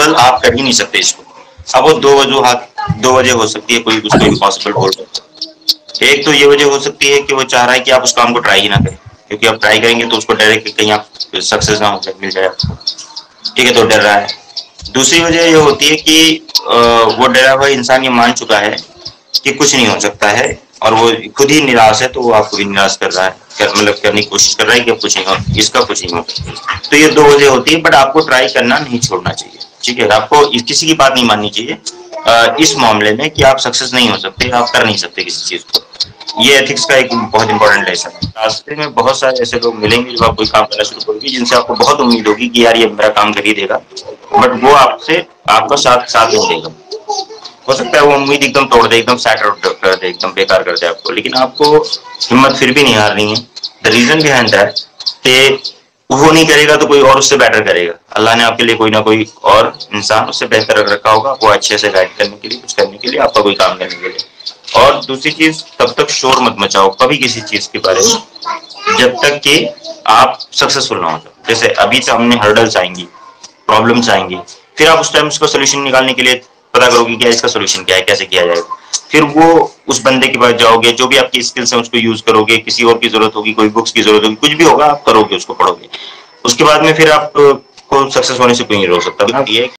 Impossible आप कर ही नहीं सकते इसको। अब वो दो वजह हो सकती है कोई उसको इम्पॉसिबल बोल रहा है। एक तो ये वजह हो सकती है कि वो चाह रहा है कि आप उस काम को ट्राई ही ना करें, क्योंकि आप ट्राई करेंगे तो उसको डर है कि कहीं आप सक्सेस ना हो जाए, मिल जाए आपको, ठीक है, तो डर रहा है। दूसरी वजह ये होती है कि वो डरा हुआ इंसान ये मान चुका है कि कुछ नहीं हो सकता है, और वो खुद ही निराश है, तो वो आपको भी निराश कर रहा है, मतलब करने की कोशिश कर रहा है कि अब कुछ नहीं हो, इसका कुछ नहीं हो। तो ये दो वजह होती है, बट आपको ट्राई करना नहीं छोड़ना चाहिए, ठीक है, आपको किसी की बात नहीं माननी चाहिए इस मामले में कि आप सक्सेस नहीं हो सकते, आप कर नहीं सकते किसी चीज को। ये एथिक्स का एक बहुत इंपॉर्टेंट लेसन है। रास्ते में बहुत सारे ऐसे लोग मिलेंगे जब आप कोई काम करना शुरू करोगे, जिनसे आपको बहुत उम्मीद होगी कि यार ये मेरा काम कर ही देगा, बट वो आपसे आपका साथ साथ नहीं देगा। हो सकता है वो उम्मीद एकदम तोड़ दे, एकदम सैटर कर दे, एकदम बेकार कर दे आपको, लेकिन आपको हिम्मत फिर भी नहीं हारनी है। द रीजन बिहाइंड दैट कि वो नहीं करेगा तो कोई और उससे बेटर करेगा। अल्लाह ने आपके लिए कोई ना कोई और इंसान उससे बेहतर रख रखा होगा, वो अच्छे से गाइड करने के लिए, कुछ करने के लिए, आपका कोई काम करने के लिए। और दूसरी चीज, तब तक शोर मत मचाओ कभी किसी चीज के बारे में जब तक कि आप सक्सेसफुल ना हो जाओ। जैसे अभी सामने हर्डल्स आएंगी, प्रॉब्लम्स आएंगी, फिर आप उस टाइम उसका सोल्यूशन निकालने के लिए पता करोगे क्या इसका सोल्यूशन क्या है, कैसे किया जाएगा। फिर वो उस बंदे के पास जाओगे, जो भी आपकी स्किल्स है उसको यूज करोगे, किसी और की जरूरत होगी, कोई बुक्स की जरूरत होगी, कुछ भी होगा आप करोगे, उसको पढ़ोगे। उसके बाद में फिर आप को सक्सेस होने से कोई नहीं रोक सकता। ये